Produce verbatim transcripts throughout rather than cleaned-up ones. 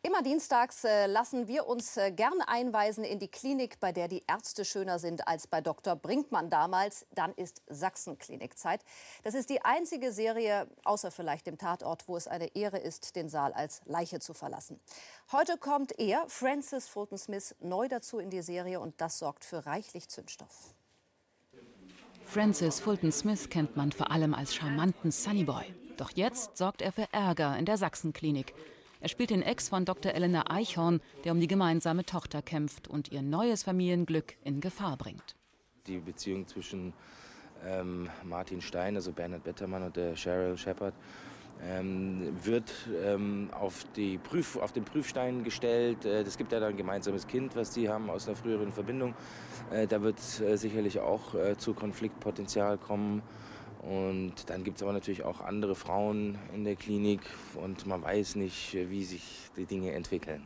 Immer dienstags äh, lassen wir uns äh, gerne einweisen in die Klinik, bei der die Ärzte schöner sind als bei Doktor Brinkmann damals. Dann ist Sachsenklinikzeit. Das ist die einzige Serie, außer vielleicht dem Tatort, wo es eine Ehre ist, den Saal als Leiche zu verlassen. Heute kommt er, Francis Fulton Smith, neu dazu in die Serie und das sorgt für reichlich Zündstoff. Francis Fulton Smith kennt man vor allem als charmanten Sunnyboy. Doch jetzt sorgt er für Ärger in der Sachsenklinik. Er spielt den Ex von Doktor Elena Eichhorn, der um die gemeinsame Tochter kämpft und ihr neues Familienglück in Gefahr bringt. Die Beziehung zwischen ähm, Martin Stein, also Bernhard Bettermann, und der Cheryl Shepard ähm, wird ähm, auf, die Prüf, auf den Prüfstein gestellt. Es gibt ja da ein gemeinsames Kind, was die haben aus einer früheren Verbindung. Äh, da wird äh, sicherlich auch äh, zu Konfliktpotenzial kommen. Und dann gibt es aber natürlich auch andere Frauen in der Klinik und man weiß nicht, wie sich die Dinge entwickeln.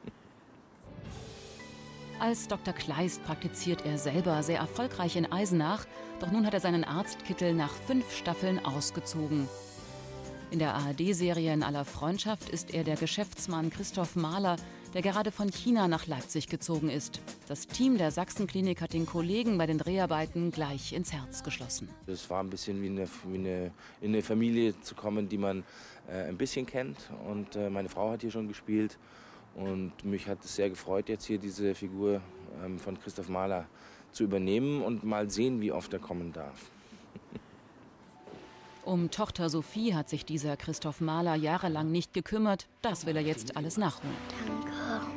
Als Doktor Kleist praktiziert er selber sehr erfolgreich in Eisenach, doch nun hat er seinen Arztkittel nach fünf Staffeln ausgezogen. In der A R D-Serie In aller Freundschaft ist er der Geschäftsmann Christoph Mahler, der gerade von China nach Leipzig gezogen ist. Das Team der Sachsenklinik hat den Kollegen bei den Dreharbeiten gleich ins Herz geschlossen. Es war ein bisschen wie, eine, wie eine, in eine Familie zu kommen, die man äh, ein bisschen kennt. Und äh, meine Frau hat hier schon gespielt. Und mich hat es sehr gefreut, jetzt hier diese Figur ähm, von Christoph Mahler zu übernehmen und mal sehen, wie oft er kommen darf. Um Tochter Sophie hat sich dieser Christoph Mahler jahrelang nicht gekümmert. Das will er jetzt alles nachholen. Danke.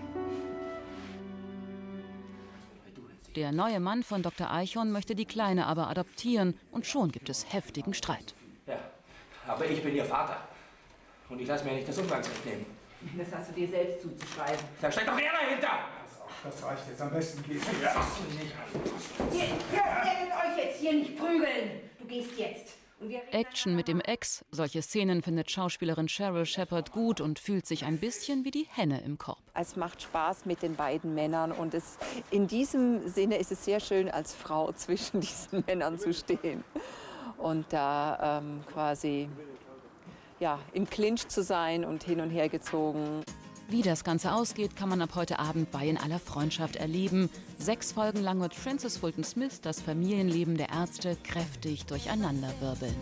Der neue Mann von Doktor Eichhorn möchte die Kleine aber adoptieren. Und schon gibt es heftigen Streit. Ja, aber ich bin ihr Vater. Und ich lasse mir nicht das Umgangsrecht nehmen. Das hast du dir selbst zuzuschreiben. Da steckt doch er dahinter! Das reicht jetzt. Am besten gehst du. Ja. Ihr, ihr werdet euch jetzt hier nicht prügeln. Du gehst jetzt. Und wir Action mit dem Ex. Solche Szenen findet Schauspielerin Cheryl Shepard gut und fühlt sich ein bisschen wie die Henne im Korb. Es macht Spaß mit den beiden Männern und es, in diesem Sinne ist es sehr schön, als Frau zwischen diesen Männern zu stehen und da ähm, quasi ja, im Clinch zu sein und hin und her gezogen. Wie das Ganze ausgeht, kann man ab heute Abend bei In aller Freundschaft erleben. Sechs Folgen lang wird Francis Fulton Smith das Familienleben der Ärzte kräftig durcheinanderwirbeln.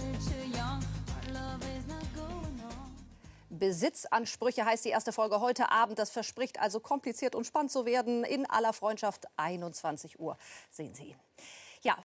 Besitzansprüche heißt die erste Folge heute Abend. Das verspricht also kompliziert und spannend zu werden. In aller Freundschaft, einundzwanzig Uhr sehen Sie ihn. Ja.